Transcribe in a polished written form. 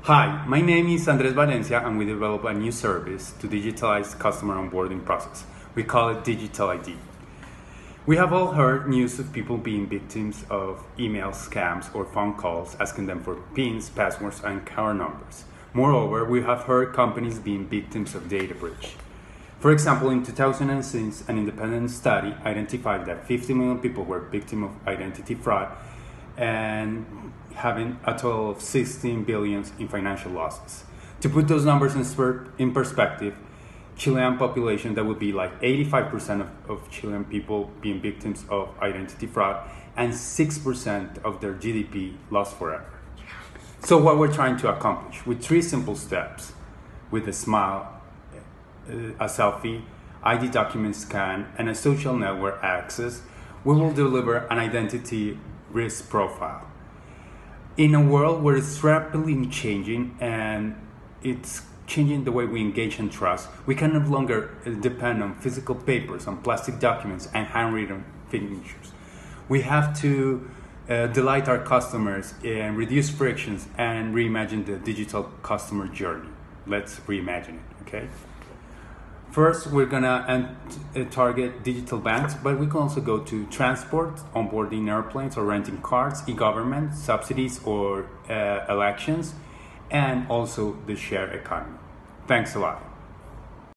Hi, my name is Andres Valencia and we develop a new service to digitalize customer onboarding process. We call it Digital ID. We have all heard news of people being victims of email scams or phone calls asking them for PINs, passwords, and card numbers. Moreover, we have heard companies being victims of data breach. For example, in 2006, an independent study identified that 50 million people were victims of identity fraud and having a total of 16 billion in financial losses. To put those numbers in perspective, Chilean population, that would be like 85% of Chilean people being victims of identity fraud and 6% of their GDP lost forever. So what we're trying to accomplish with 3 simple steps, with a smile, a selfie, ID document scan, and a social network access, we will deliver an identity risk profile. In a world where it's rapidly changing and it's changing the way we engage and trust, we can no longer depend on physical papers, on plastic documents, and handwritten signatures. We have to delight our customers and reduce frictions and reimagine the digital customer journey. Let's reimagine it, okay? First, we're gonna target digital banks, but we can also go to transport, onboarding airplanes or renting cars, e-government, subsidies or elections, and also the share economy. Thanks a lot.